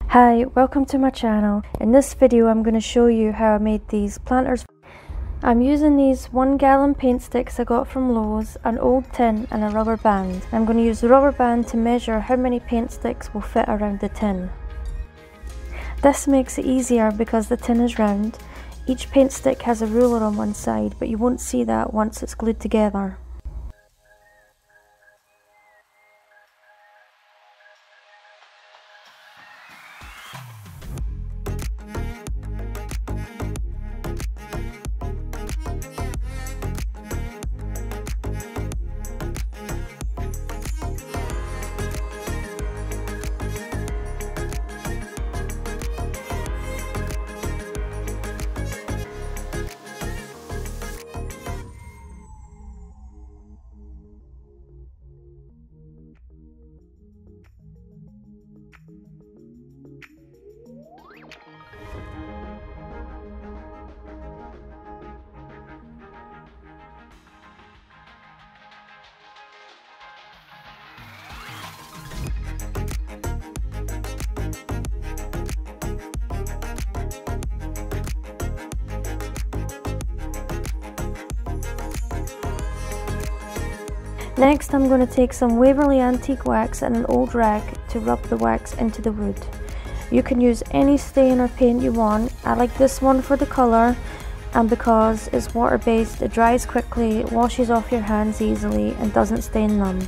Hi, welcome to my channel. In this video I'm going to show you how I made these planters. I'm using these 1 gallon paint sticks I got from Lowe's, an old tin and a rubber band. I'm going to use the rubber band to measure how many paint sticks will fit around the tin. This makes it easier because the tin is round. Each paint stick has a ruler on one side, but you won't see that once it's glued together. Next, I'm going to take some Waverly antique wax and an old rag to rub the wax into the wood. You can use any stain or paint you want. I like this one for the colour, and because it's water based, it dries quickly, washes off your hands easily and doesn't stain them.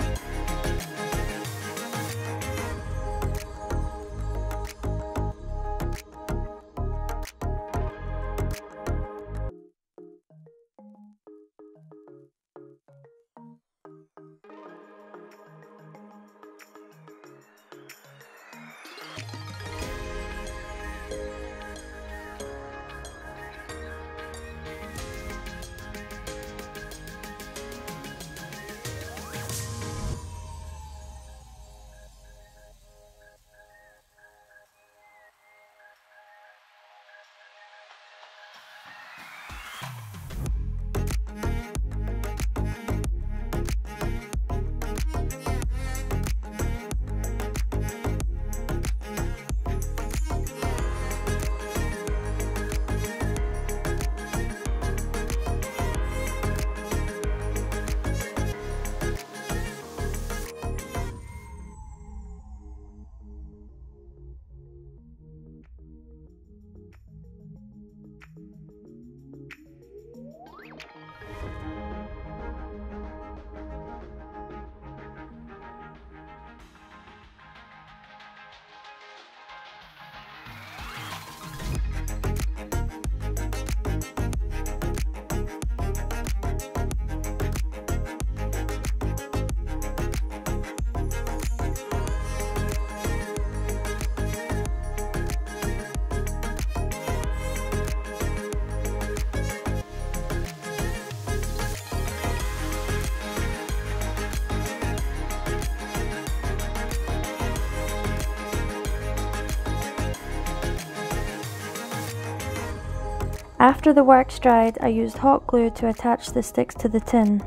After the wax dried, I used hot glue to attach the sticks to the tin.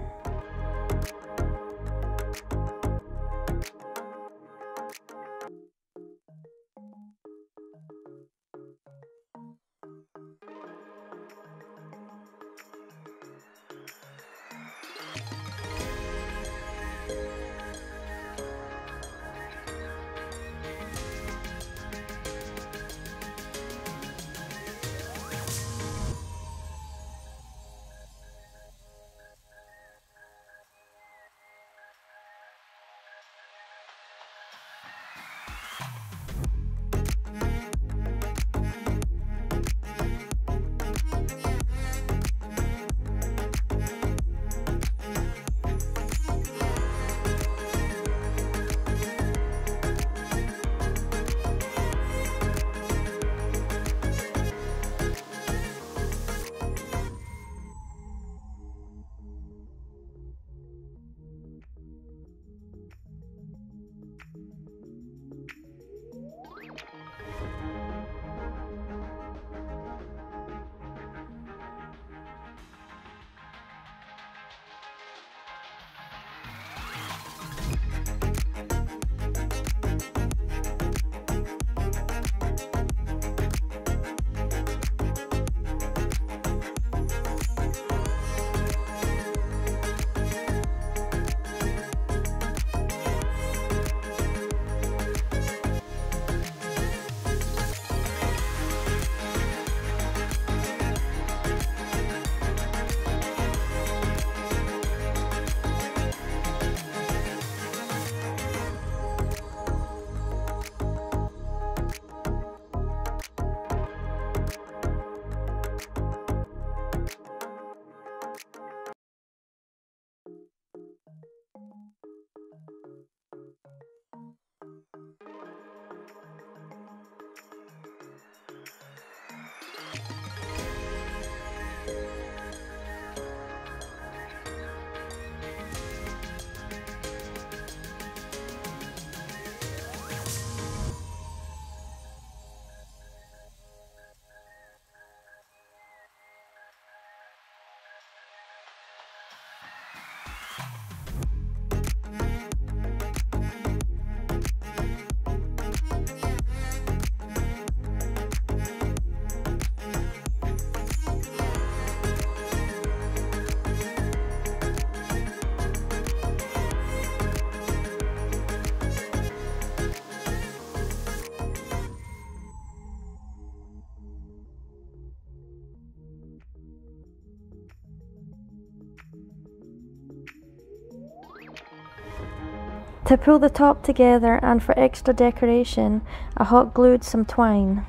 To pull the top together and for extra decoration, I hot glued some twine.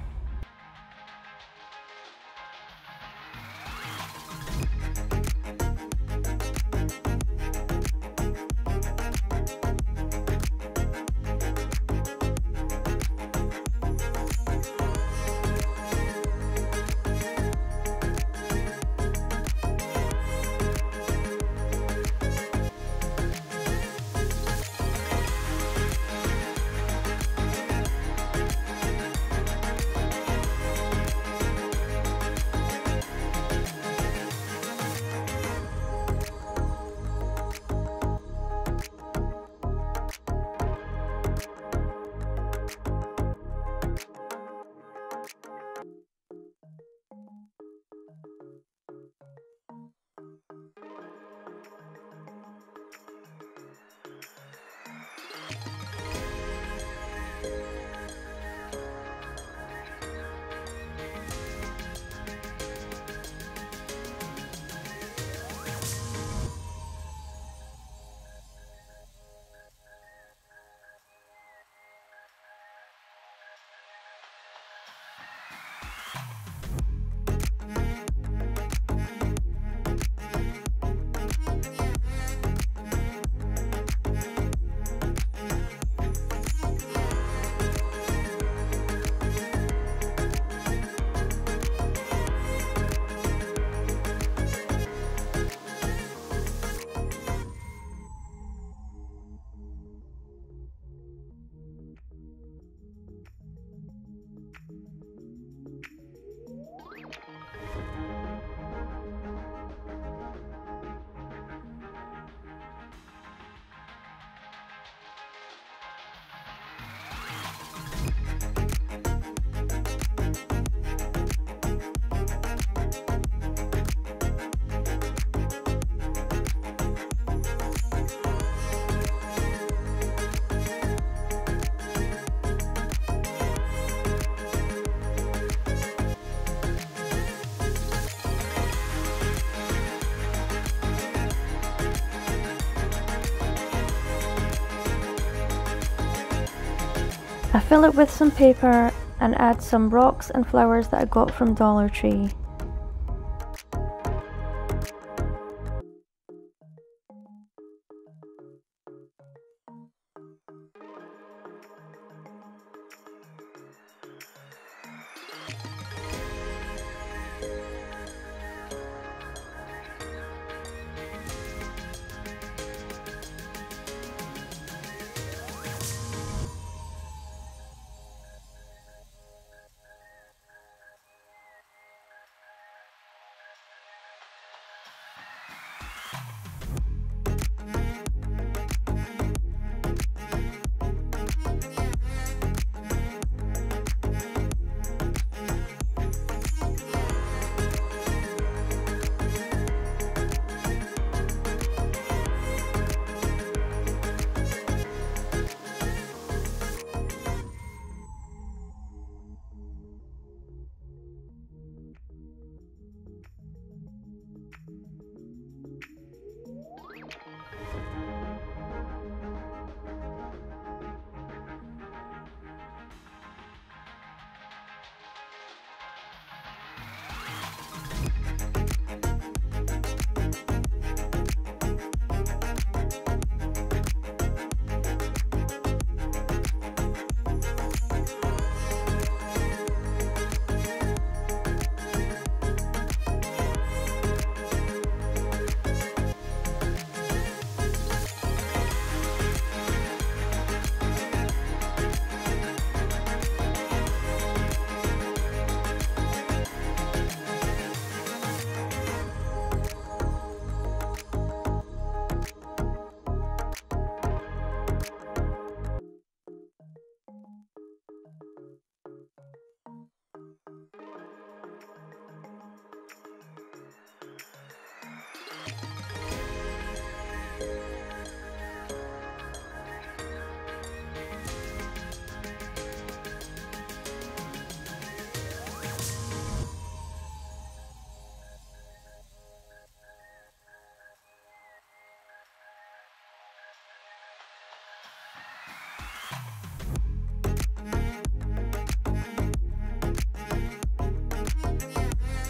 I fill it with some paper and add some rocks and flowers that I got from Dollar Tree.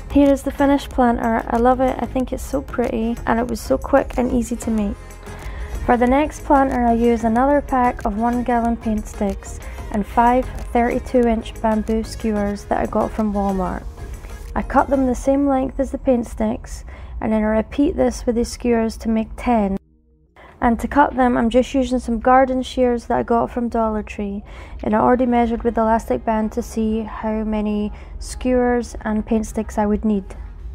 Here is the finished planter. I love it, I think it's so pretty, and it was so quick and easy to make. For the next planter, I use another pack of 1 gallon paint sticks and 5 32-inch bamboo skewers that I got from Walmart. I cut them the same length as the paint sticks, and then I repeat this with the skewers to make 10. And to cut them, I'm just using some garden shears that I got from Dollar Tree, and I already measured with the elastic band to see how many skewers and paint sticks I would need.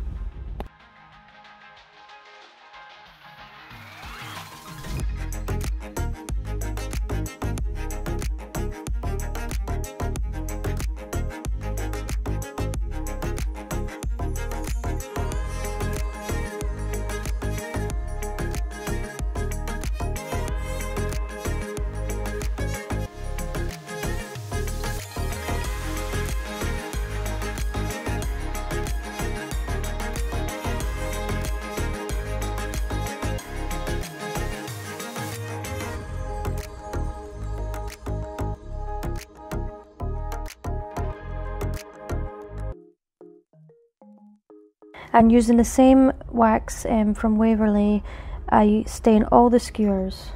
And using the same wax from Waverley, I stain all the skewers.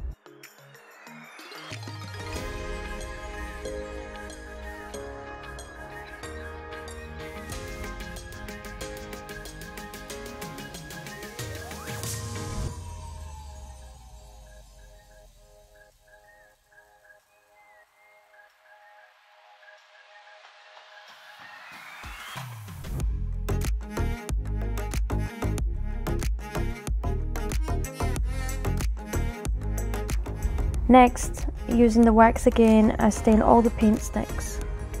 Next, using the wax again, I stain all the paint sticks.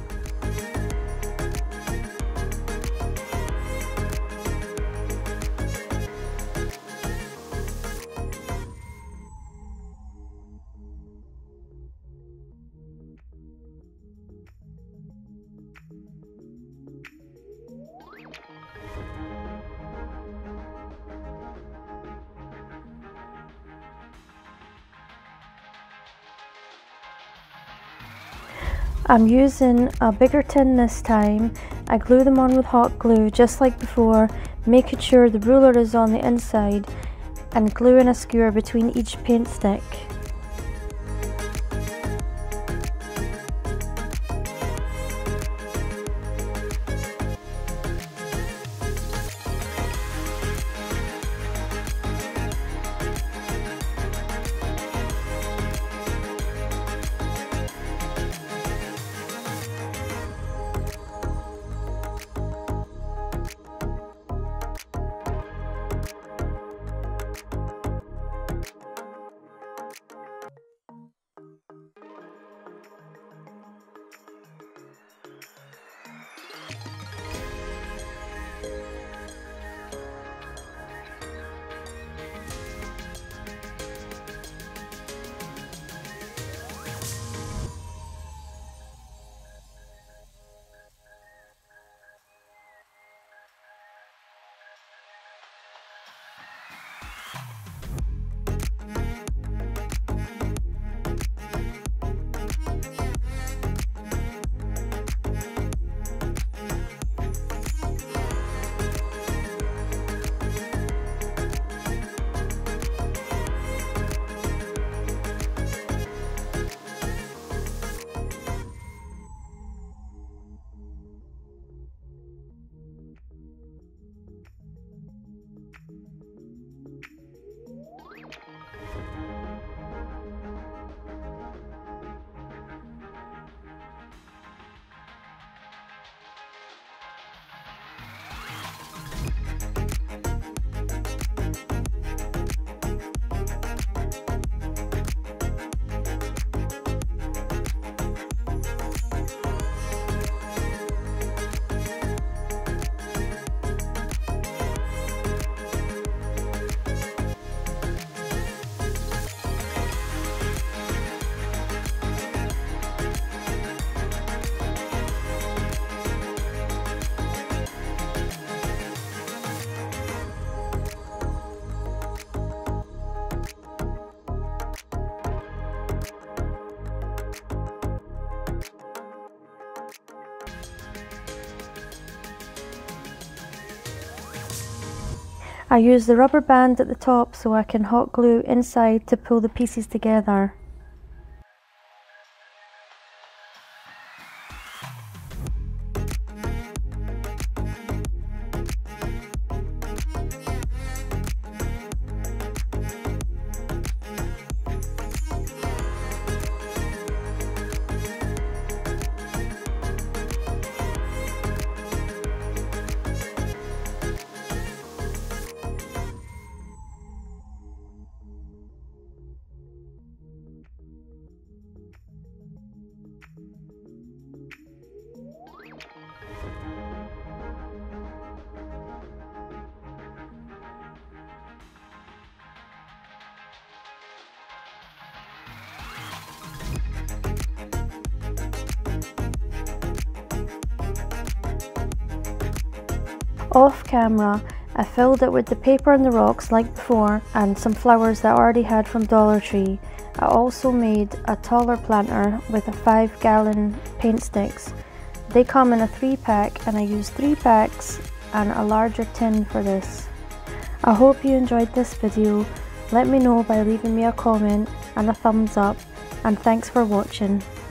I'm using a bigger tin this time. I glue them on with hot glue just like before, making sure the ruler is on the inside, and gluing a skewer between each paint stick. I use the rubber band at the top so I can hot glue inside to pull the pieces together. Off camera, I filled it with the paper and the rocks like before and some flowers that I already had from Dollar Tree. I also made a taller planter with a 5-gallon paint sticks. They come in a 3-pack and I used 3 packs and a larger tin for this. I hope you enjoyed this video. Let me know by leaving me a comment and a thumbs up, and thanks for watching.